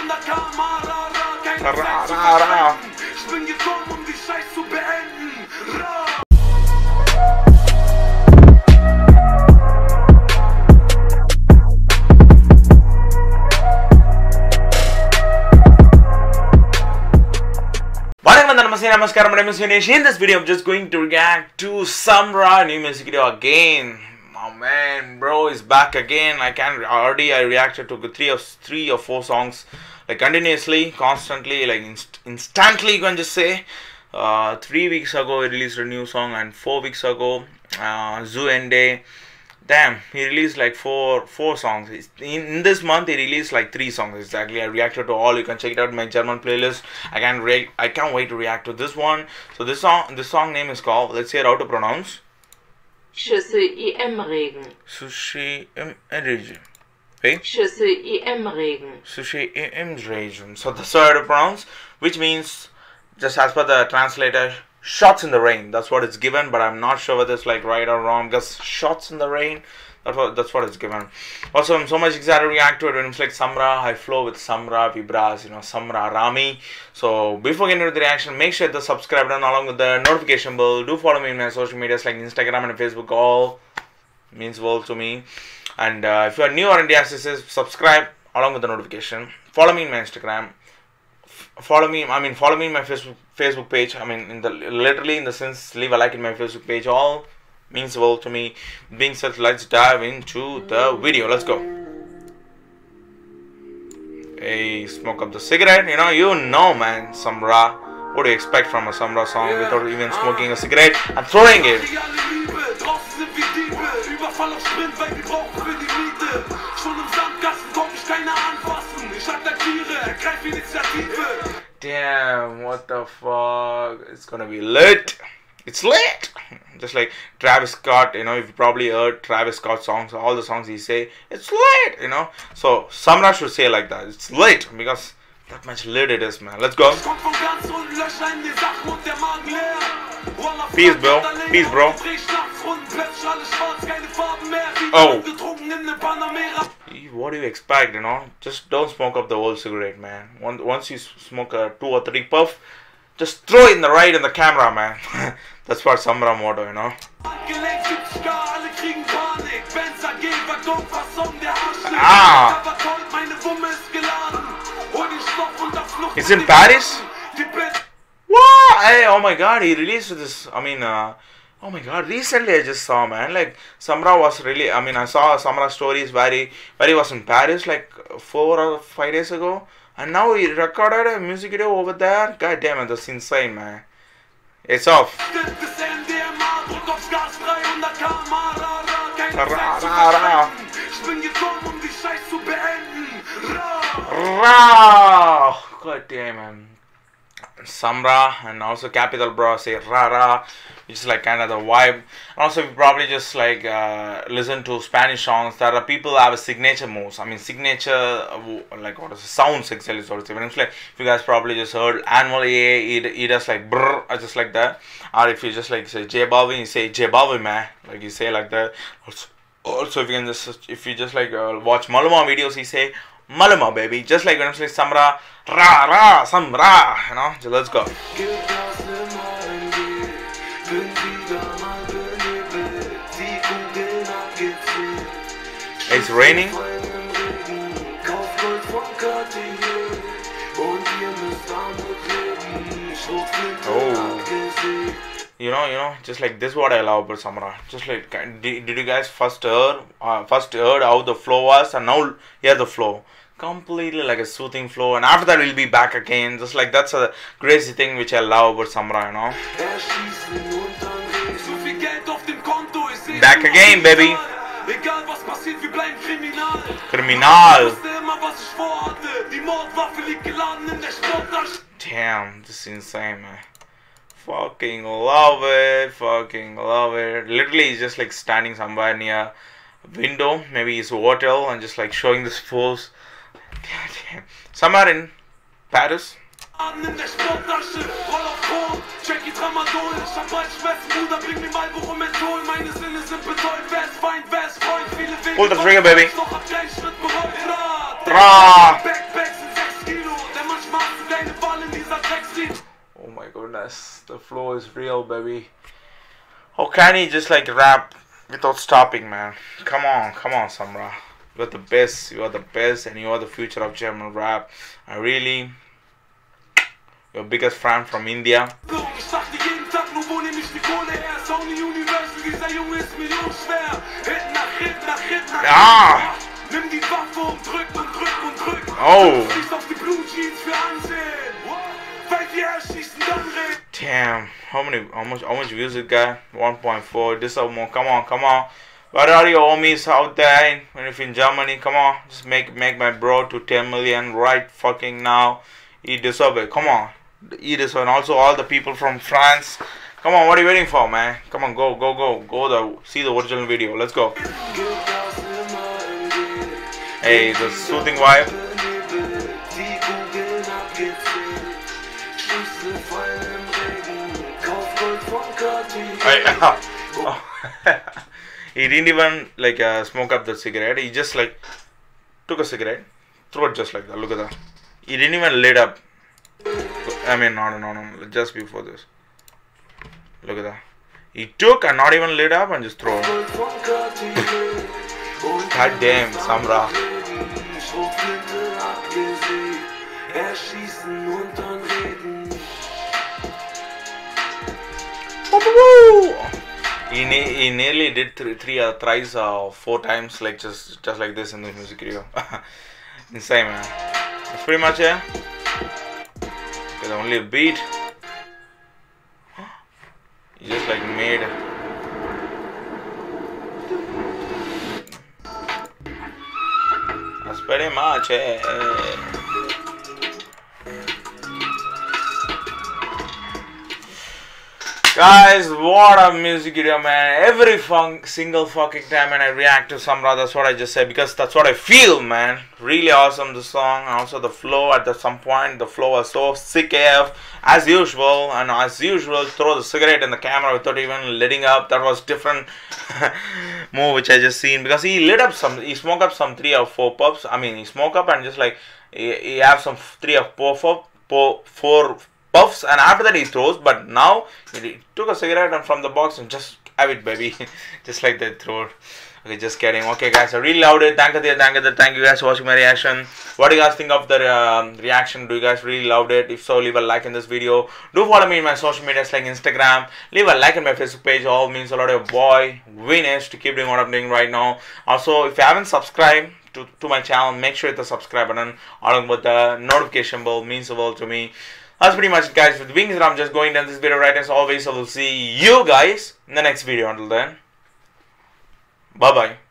300 km/h, keine Zeit zu verschwenden. Ich bin gekommen, um die Scheiß zu beenden. Namaskaram, my name is Vinesh. In this video, I'm just going to react to Samra new music video again. Oh man, bro is back again. I reacted to three or four songs, like continuously, constantly, like instantly. You can just say. 3 weeks ago, he released a new song, and 4 weeks ago, Zuende. Damn, he released like four songs. In this month, he released like 3 songs exactly. I reacted to all. You can check it out in my German playlist. I can't wait to react to this one. So this song name is called. Let's see how to pronounce. SCHÜSSE im Regen. SCHÜSSE im Regen. Wait. SCHÜSSE im Regen. SCHÜSSE im Regen. So that's how to pronounce, which means, just as per the translator, shots in the rain. That's what it's given, but I'm not sure whether it's like right or wrong, because shots in the rain, that's what it's given. Also, I'm so much excited to react to it when it's like Samra. I flow with Samra Vibras, Samra Rami. So before getting into the reaction, make sure to subscribe and along with the notification bell. Do follow me in my social medias like Instagram and Facebook. All means world to me. And if you are new or India, subscribe along with the notification. Follow me in my Instagram. Follow me in my Facebook page. Literally in the sense, leave a like in my Facebook page. All means the world to me. Being said, let's dive into the video. Let's go. Hey, smoke up the cigarette. You know, man, Samra. What do you expect from a Samra song without even smoking a cigarette and throwing it? Damn, what the fuck? It's gonna be lit. It's lit. Just like Travis Scott, you've probably heard Travis Scott songs, all the songs he say, it's lit, So Samra should say like that. It's lit, because that much lit it is, man. Let's go. Peace, bro. Peace, bro. Oh. What do you expect, Just don't smoke up the whole cigarette, man. Once you smoke a 2 or 3 puff, just throw it in the right in the camera, man. That's what Samra motto, It's in Paris? What? Hey, oh my god, he released this, oh my god, recently I just saw, man, like Samra was really, I saw Samra stories where he was in Paris like 4 or 5 days ago, and now he recorded a music video over there. God damn it, that's insane, man. It's off. God damn, man. Samra and also Capital Bra say Rara, which is like kind of the vibe. And also we probably just like listen to Spanish songs. There are people who have a signature moves. Signature like what is it? Sounds exactly sort of thing. It's like if you guys probably just heard annually he does like brr, just like that. Or if you just like say J Balvin, you say J Balvin, man, like you say like that. Also if you just like watch Maluma videos, he say Maluma, baby, just like when I'm saying Samra, ra ra, Samra, so let's go. It's raining. Oh, just like this, what I love about Samra. Just like, did you guys first heard how the flow was, and now hear the flow. Completely like a soothing flow, and after that we'll be back again. Just like that's a crazy thing which I love about Samra, Back again, baby. Kriminal. Damn, this is insane, man. Fucking love it. Fucking love it. Literally, he's just like standing somewhere near a window, maybe his hotel, and just like showing this pose. Damn. Somewhere in Paris. Pull the trigger, baby. Rah. goodness, the flow is real, baby. How can he just like rap without stopping, man? Come on, Samra. You are the best. You are the best, and you are the future of German rap. I really, your biggest fan from India. Ah! Oh! Damn! How much views it got? 1.4. This or more. Come on. Where are your homies out there? When if in Germany, come on, just make my bro to 10 million right fucking now. He deserve it. Come on, he deserve. And also all the people from France. Come on, what are you waiting for, man? Come on, go. See the original video. Let's go. Hey, the soothing vibe. He didn't even like smoke up the cigarette. He just like took a cigarette, threw it just like that. Look at that. He didn't even lit up. I mean, no. Just before this. Look at that. He took and not even lit up and just threw it. God damn, Samra. He nearly did thrice or 4 times like just like this in the music video. Insane, man. That's pretty much it. Okay, only a beat. He just like made. That's pretty much it. Guys, what a music video, man. Every single fucking time when I react to Samra, that's what I just say, because that's what I feel, man. Really awesome, the song. And also the flow at some point, the flow was so sick AF, as usual. And as usual, throw the cigarette in the camera without even lighting up. That was different move which I just seen, because he smoked up some 3 or 4 puffs. I mean, he smoked up and just like, he have some 3 or 4 puffs, and after that he throws. But now he took a cigarette and from the box and just have it, baby. Just like that, throw it. Okay, just kidding. Okay, guys, I really loved it. Thank you guys for watching my reaction. What do you guys think of the reaction? Do you guys really loved it? If so, leave a like in this video. Do follow me in my social medias like Instagram. Leave a like on my Facebook page. All means a lot. Of boy Venus to keep doing what I'm doing right now. Also, if you haven't subscribed to my channel, make sure you hit the subscribe button along with the notification bell. Means the world to me. That's pretty much it, guys. With wings, I'm just going to end this video right as always. So we'll see you guys in the next video. Until then, bye bye.